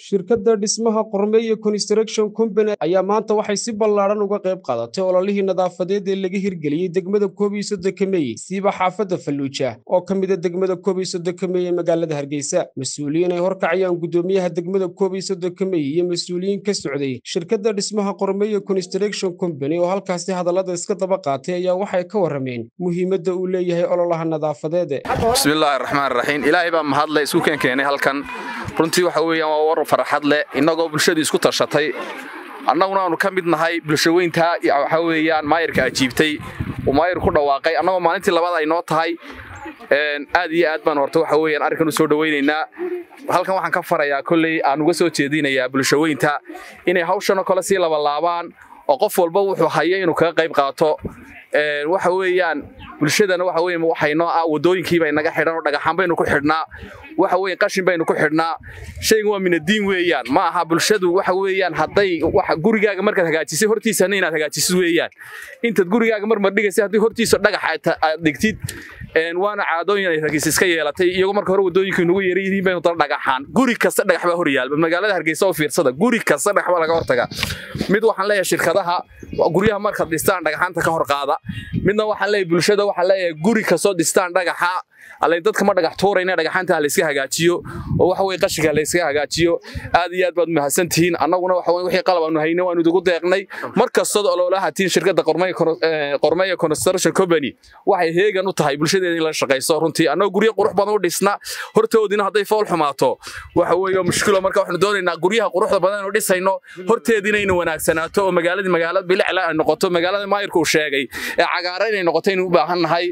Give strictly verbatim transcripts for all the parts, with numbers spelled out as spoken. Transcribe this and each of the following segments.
shirkadda dhismaha Qormeeye Construction Company ayaa maanta waxay si ballaaran uga qayb qaadatay ololihii nadaafadeed ee laga hirgeliyay degmada koob iyo soddon Meey siiba xaafadda Falluuja oo ka mid ah degmada koob iyo soddon Meey ee magaalada Hargeysa. Mas'uuliyiin ay horkacayaan gudoomiyaha degmada koob iyo soddon Meey iyo mas'uuliyiin ka socday shirkadda dhismaha Qormeeye Construction Company oo halkaasi hadallada iska daba qaatay ayaa waxay ka warameen muhiimadda uu leeyahay ololaha nadaafadeed. Bismillaahir Rahmaanir Rahiim. Ilaahay baa mahadlay isku keenay halkan. runtii waxa weeyaan waa war farxad leh inagoo bulshada isku tashatay annaguna aanu ka mid nahay bulshaweynta waxa weeyaan maayirka ajiibtay oo maayir ku dhawaaqay annagoo maalintii labaad ay noo tahay een aad iyo aad baan horta waxa weeyaan arkan u soo dhaweynaynaa halkan waxaan ka farayaa kulay aan uga soo jeedinayaa bulshaweynta inay hawshan kale si laba laabaan oo qof walba wuxuu hayay inuu ka qayb qaato een waxa weeyaan bulshadana waxa weeyaan waxay noo ah wadooyinkii bay naga xidhan oo dhagaxan baynu ku xidhnaa waxa weeyaan qashin baynu ku xidhnaa shaygu waa min diin weeyaan ma aha bulshadu waxa weeyaan haday waxa gurigaaga marka hagaajisay hortiisa inaad hagaajisid weeyaan inta gurigaaga marmar dhigaysay hadii hortiisa dhagax aad dhigtid een waana caadooyin ay ragiis iska yeelatay iyagu marka hore wadooyinkii nagu yeeriyiin baynu tan dhagaxan guri kasta dhagax baa hor yaal magaalada Hargeysa oo fiirsada guri kasta dhagax baa laga hortaga mid waxaan leeyahay shirkadaha guriyaha marka dhistaan dhagaxanta ka hor qaada midna waxaan leeyahay bulshada waxaan leeyahay guri kasta dhistaan dhagaxa alay dadka ma dhagax tuurayna dhagaxanta la iska hagaajiyo oo waxa way qashiga la iska hagaajiyo aad iyo aad baad mahadsantihiin annaguna waxa way wixii qalab aanu hayno waanu ugu deeqnay markasta oo ololaha tiin shirkadda Qormeeye Qormeeye Construction Company waxay heegan u tahay bulshadeena in la shaqeyso runtii annagu guriyo qurux badan u dhisna hortoodina haday fool xumaato waxa weeyo mushkilo marka waxaanu doonaynaa guriyaha quruxda badan oo dhisayno horteedina inay wanaagsanaato oo magaalada magaalada bilicla ay noqoto magaalada maayirku sheegay ee cagaaran inay noqoto inuu u baahan nahay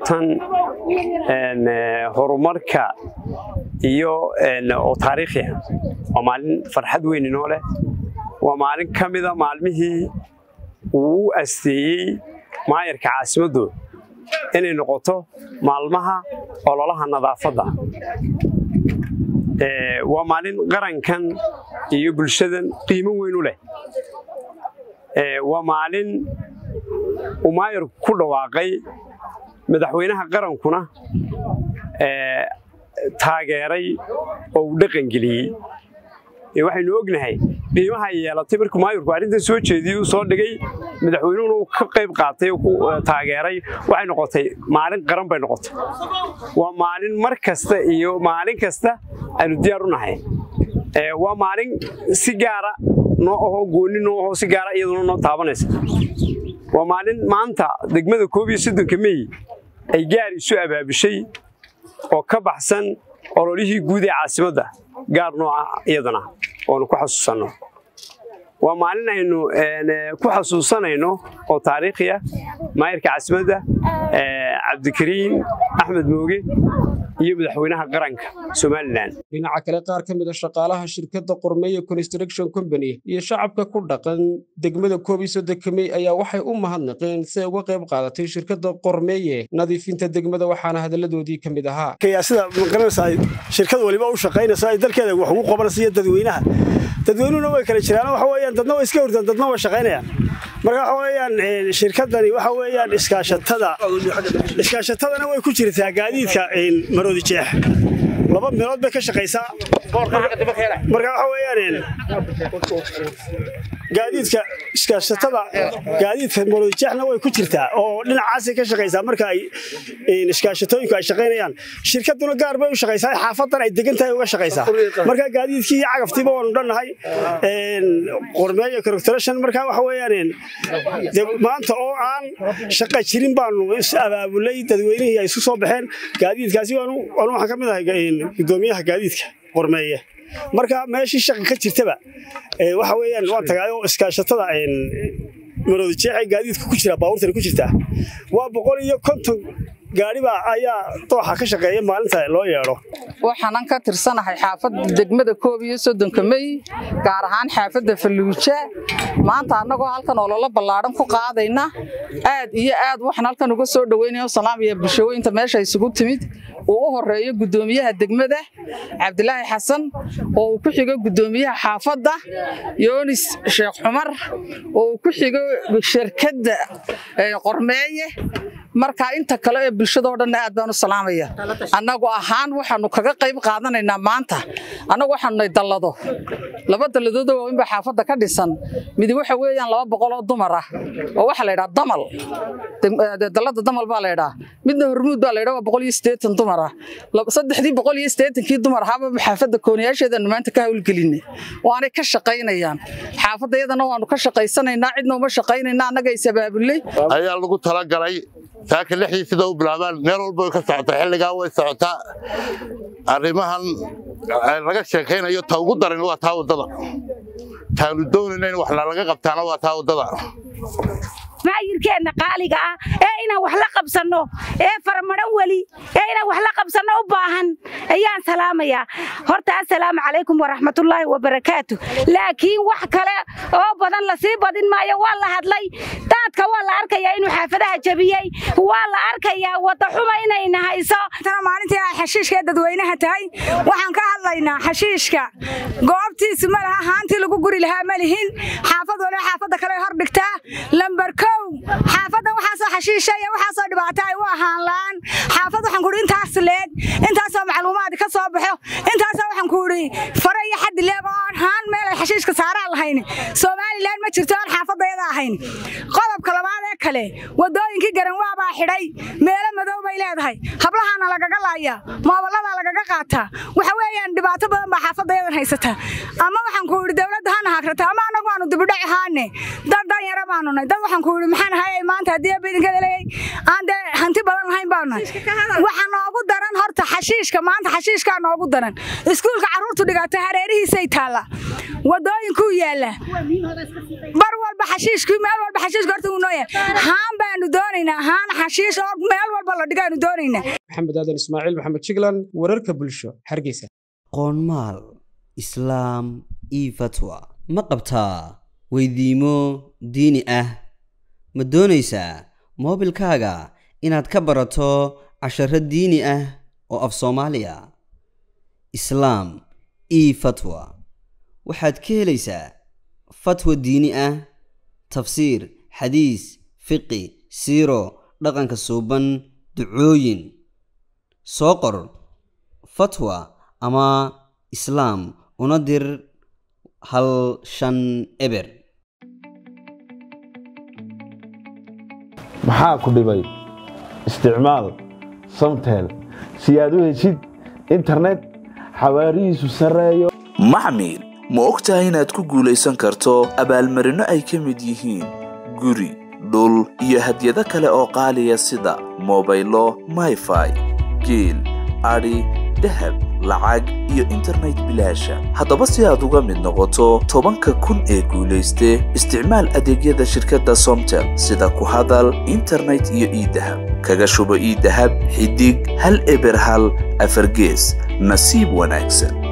een horumarka iyo oo taariikhi ah oo maalin farxad weyn inoo leh waa maalin kamida maalmihii uu asteeyay maayirka caasimaddu inay noqoto maalmaha ololaha nadaafadda ee waa maalin qarankan iyo bulshadan qiimo weyn u leh ee waa maalin uu maayir ku dhawaaqay madaxweynaha qarankuna ee taageeray oo uu dhaqan geliyay ee waxaynu ognahay qiimaha ay yeelatay markuu maayirku arrintan soo jeediyay soo dhigay madaxweynuhu uu ka qayb qaatay oo taageeray waxay noqotay maalin qaran bay noqotay waa maalin mar kasta iyo maalin kasta aynu diyaar u nahay ee waa maalin si gaar ah noo oo gooni noo oo si gaar ah iyadoo noo taabanaysa waa maalin maanta degmada koob iyo soddon Meey ay gaar isu abaabishay oo ka baxsan ololihii guud ee caasimadda gaar nooca iyadana oo ku xasuusano waa maalin aynu ku xasuusanayno oo taariikhi ah maayirka caasimadda ee Cabdikariin Axmed Mooge iyo madaxweynaha qaranka Soomaaliland. dhinaca kale qaar ka mid ah shaqaalaha shirkadda Qormeeye Construction Company iyo shacabka ku dhaqan degmada koob iyo soddon Meey ayaa waxay u mahadnaqeen si uga qayb qaadatay shirkadda Qormeeye nadiifinta degmada waxaana hadaladoodii kamid ahaa sida maqanaysaa shirkad waliba u shaqeynaysa ay dalkeeda wax ugu qabanaysa dadweynaha dadweynuhuna way kala jiraan waxa weeyaan dadna way iska hurdaan dadna way shaqeynayaan marka waxa weeyaan shirkadani waxa weeyaan iskaashatada iskaashatadana way ku jirtaa gaadiidka maroodi jeex laba meelood bay ka shaqeysaa marka waxa weeyaan gaadiidka iskaashatada gaadiidka maroodi jeexna way ku jirtaa oo dhinacaas ka shaqeysaa marka ay iskaashatooyinku ay shaqeynayaan shirkaduna gaar bay u shaqeysaa xaafadan ay degan tahay uga shaqeysaa marka gaadiidkii cagaftiba oo dhannahay een Qormeeye Construction marka waxa weeyaan maanta oo aan shaqa jirin baanu is abaabulay dadweynaha ay isu soo baxeen gaadiidkaasi waanu waxa kamid ah gudoomiyaha gaadiidka Qormeeye marka meeshii shaqa ka jirtaba ee waxa weeyaan waa tagay oo iskaashatada een maroodi jeexay gaadiidku ku jira baabuurta ku jirta waa boqol iyo konton gaari baa ayaa tooxa ka shaqeeya maalinta loo yeero waxaan ka tirsanahay xaafadda degmada koob iyo soddon Meey gaar ahaan xaafadda Falluuja maanta anagoo halkan ololo ballaaran ku qaadayna aad iyo aad waxaan halkan uga soo dhaweynayo salaam iyo bulshaweynta meesha isugu timid oo u horeeyo gudoomiyaha degmada Cabdilaahi Xasan oo ku xigo gudoomiyaha xaafadda Yoonis Sheekh Cumar oo ku xigo shirkadda Qormeeye marka inta kale ee bulshada oo dhan aad baan u salaamaya annagu ahaan waxaanu kaga qayb qaadanaynaa maanta annagu waxaanu dallado laba dalladood oo inba xaafadda ka dhisan mid waxa weeyaan laba boqol oo dumar ah oo waxa la yiraahdaa damal dallada damal baa la yiraahdaa midna hormuud baa la yiraahdaa boqol iyo siddeetan dumar ah saddexdii boqol iyo siddeetan kii dumar ahaba xaafadda kooniyaasheeda maanta ka hawlgelinay waana ka shaqaynayaan xaafadayadana waanu ka shaqaysanaynaa cidna uma shaqaynayna annaga ay sabaabulay ayaa lagu tala galay saaka lixdii sida u bilaabaan meel walba ka socota xilligaa way socotaa arrimahan laga sheekaynayo ta ugu daran waa taa wadada taanu doonayna in wax laga qabtaana waa taa wadada maayirkeena qaaliga ah ee inaan wax la qabsano ee farmaran wali ee inaan wax la qabsano u baahan ayaan salaamaya horta assalaamu calaykum waraxmatullaahi wabarakaatu laakiin wax kale oo badan la sii badin maayo waa la hadlay dadka waa la arkayaa inuu xaafadaha jabiyay waa la arkayaa wada xuma inay nahayso tan maalintii ay xashiishka dadweynaha tahay waxaan ka hadlaynaa xashiishka goobtiisa ma laha haantii lagu guri lahaa ma lihin xaafad wala xaafada kale hor dhigtaa lambar xaafadda waxaa soo xashiishaya waxaa soo dhibaato ay u ahaan laan xaafad waxaan ku intaas leeg intaas oo macluumaad ka soo baxo intaas waxaan ku yiri fara iyo xad leeg oo haan meel ay xashiishka saaraan lahayn Soomaaliland ma jirto aan xaafadayada ahayn qodobka labaad ee kale wadooyinkii garan waa baa xidhay meelo madow bay leedahay hablahana lagaga laaya moobilada lagaga qaata waxa weeyaan dhibaato badan baa xaafadayada haysata ama waxaan ku yiri dawladda hana hakrata ama anagu aanu dib u dhac ahaane dad dad yar baanu nahay dad waxaan ku yiri maxaan hayay maanta hadii bidinka leeyay aan de hanti badan lahayn baanu waxaan noogu daran horta xashiishka maanta xashiishka noogu daran iskuulka carruurtu dhigata hareerihiisa ay taala wadooyinku yaala bar walba xashiishku meel walba xashiishka horta uu nooyay haan baanu doonaynaa haan xashiish oo meel walba la dhigaanu doonaynaa maxamed aadan ismaaciil maxamed jiglan wararka bulsho hargeysa qoonmaal islaam iyo fatwa ma qabtaa weydiimo diini ah ma doonaysaa moobilkaaga inaad ka barato casharo diini ah oo af Soomaaliya islaam iyo fatwa waxaad ka helaysaa fatwa diini ah tafsiir xadiis fiqi siiro dhaqanka suuban ducooyin soo qor fatwa ama islaam una dir hal shan eber maxaa ku dhibay isticmaal Somtel si aad u heshid internet xawaarihiisu sareeyo maxmiil ma ogtahay inaad ku guulaysan karto abaalmarino ay ka mid yihiin guri dhul iyo hadiyado kale oo qaaliya sida mobaylo Wi-Fi geel ari dahab lacag iyo internet bilaasha haddaba si aad uga mid noqoto tobanka kun ee guulayste isticmaal adeegyada shirkadda Somtel sida ku hadal internet iyo e-dahab kaga shubo e-dahab xidig hal eber hal afar gees nasiib wanaagsan